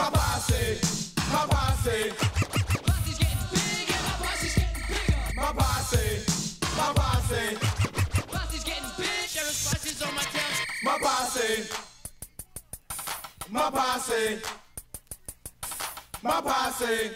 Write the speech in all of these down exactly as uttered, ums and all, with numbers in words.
My posse, my posse. Posse's getting big and my posse's getting bigger. My posse, my posse. Posse's getting big. Sheriff's posse's on my tail. My posse, my posse. My posse.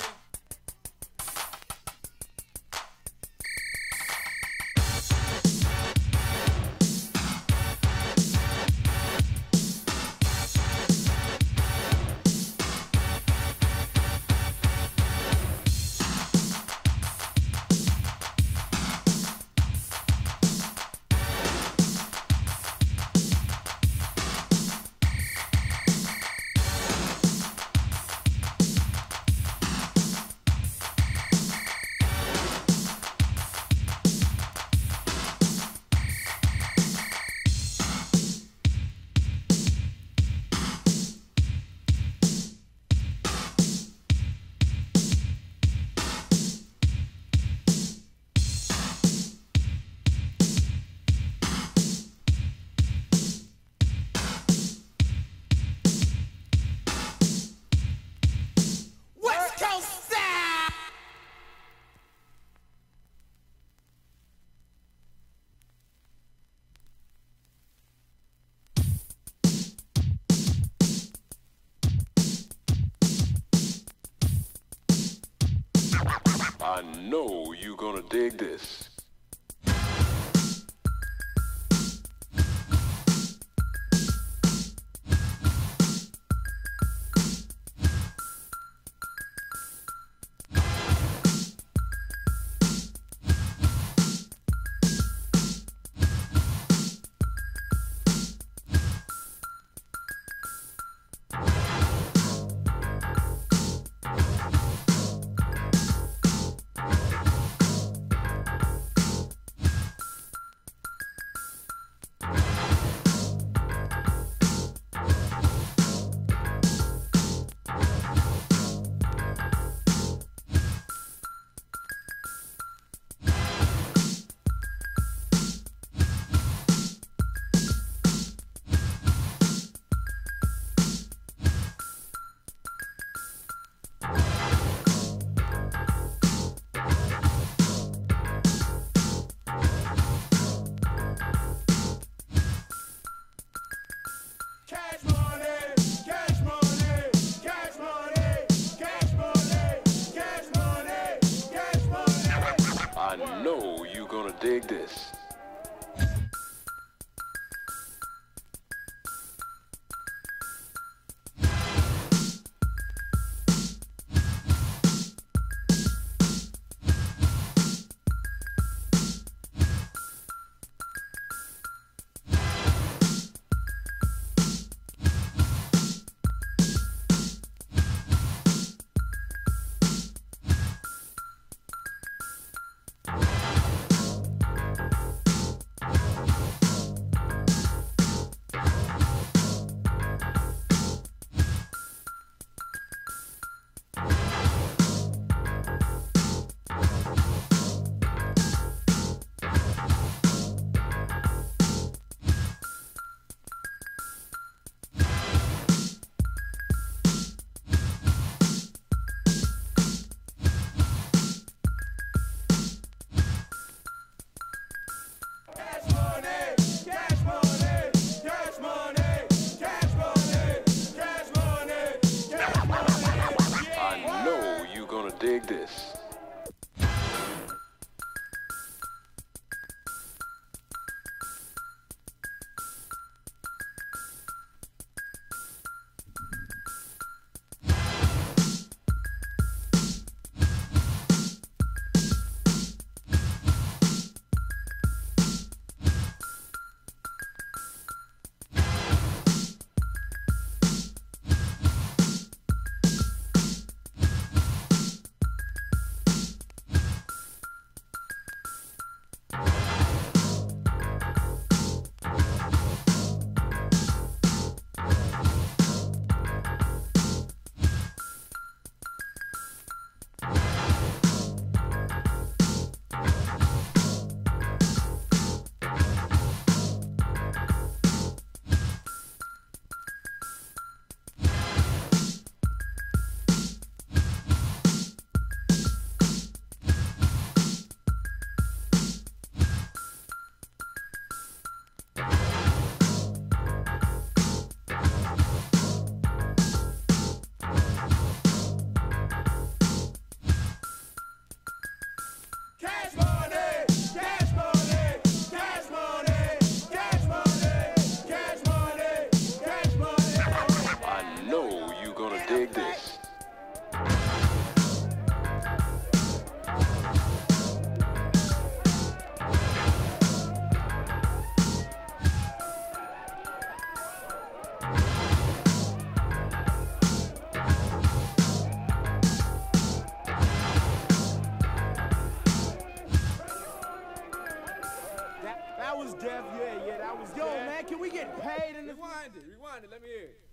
I know you gonna dig this. I know you gonna dig this. Dig this. dig this. That was Def, yeah, yeah, that was Yo, Def. man, can we get paid in the Rewind it, rewind it, let me hear it.